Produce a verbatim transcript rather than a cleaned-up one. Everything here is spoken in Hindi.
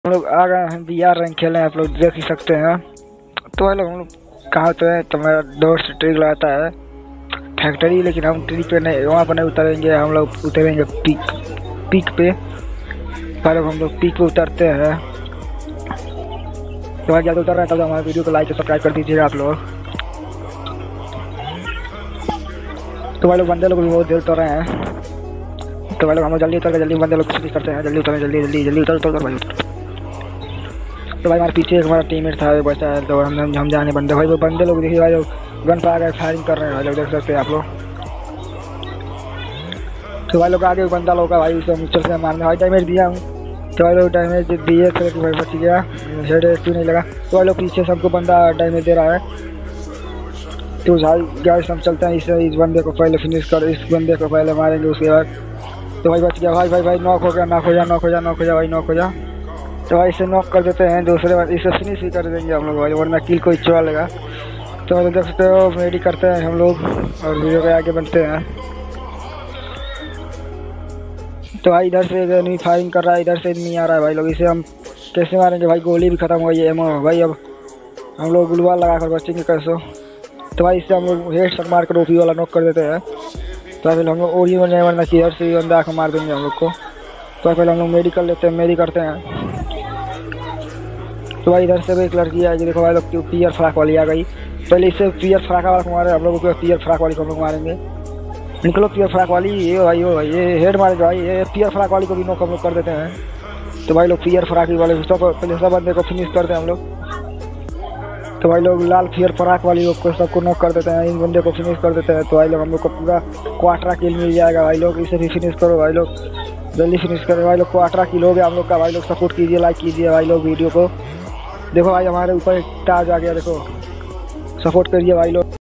हम लोग आ गए हैं बी आर रैंक खेले हैं, आप लोग देख ही सकते हैं। तो भाई लोग हम लोग कहाँ तो है, तो मेरा दोस्त ट्रिक लगाता है फैक्ट्री, लेकिन हम ट्रिक पे नहीं, वहाँ पर नहीं उतरेंगे, हम लोग उतरेंगे पीक पीक पे। भाई लोग हम लोग पीक पे उतरते हैं। तो भाई ज़्यादा उतर रहे हैं तब हमारे वीडियो को लाइक और सब्सक्राइब कर दीजिएगा आप लोग। तो भाई लोग बंदे लोग भी बहुत देर उतर रहे हैं। तो भाई लोग हम लोग जल्दी उतर के जल्दी बंदे लोग कोशिश करते हैं, जल्दी उतरें, जल्दी जल्दी जल्दी उतर उतर भाई उतर। तो भाई हमारे पीछे एक हमारा टीममेट था, बचा है, तो हम हम जाने बंदे भाई वो बंदे लोग देखिए भाई लोग गन पर आ गए, फायरिंग कर रहे हैं भाई लोग, देख सकते हैं आप लोग। तो भाई लोग आगे बंदा लोग का भाई उसे हम चलते हैं मारने, भाई डैमेज दिया हूँ। तो भाई लोग डैमेज दिए तो भाई बच गया, हेड क्यों नहीं लगा। तो भाई लोग पीछे सबको बंदा डैमेज दे रहा है। तो भाई गैस हम चलते हैं, इस इस बंदे को पहले फिनिश कर, इस बंदे को पहले मारेंगे, उसके बाद तो भाई बच गया। भाई भाई भाई नॉक हो गया, नॉक हो जा नॉक हो जा नॉक हो जा भाई नॉक हो जा। तो भाई इसे नॉक कर देते हैं, दूसरे बार इसे फिनिश भी कर देंगे हम लोग भाई, वरना किल को इच्छा लेगा। तो भाई देख सकते हो मेडी करते हैं हम लोग और वीडियो के आगे बढ़ते हैं। तो भाई इधर से एनिमी फायरिंग कर रहा है, इधर से एनिमी आ रहा है भाई लोग, इसे हम कैसे मारेंगे भाई, गोली भी खत्म हो गई है एमो भाई, अब हम लोग गुलवाल लगा कर बचेंगे कैसे। तो भाई इससे हम लोग हेड शॉट मार कर ओपी वाला नॉक कर देते हैं। तो पहले हम लोग ओरी नहीं मरना चाहिए, इधर से बंदा आकर मार देंगे हम लोग को। तो पहले हम लोग मेडिकल लेते हैं, मेडी करते हैं। तो भाई इधर से भी एक लड़की है, जो देखो भाई लोग पियर फ्राक वाली आ गई। पहले इससे पियर फ्राक वाला को मारे हम लोग, पियर फ्राक वाली को हम लोग मारेंगे। निकलो पियर फ्राक वाली, ये भाई ओ भाई ये हेड मारेगा भाई, ये पियर फ्राक वाली को भी नॉक हम लोग कर देते हैं। तो भाई लोग पियर फ्राक वाले सब पहले सब बंदे को फिनिश करते हैं हम लोग। तो भाई लोग लाल पियर फ्राक वाली लोग को सबको नॉक कर देते हैं, इन बंदे को फिनिश कर देते हैं। तो भाई लोग हम लोग को पूरा क्वार्टर किल मिल जाएगा भाई लोग, इसे भी फिनिश करो भाई लोग, जल्दी फिनिश करो भाई लोग। क्वार्टर किल हो गया हम लोग का भाई लोग, सपोर्ट कीजिए, लाइक कीजिए भाई लोग वीडियो को। देखो भाई हमारे ऊपर ताज आ गया, देखो सपोर्ट करिए भाई लोग।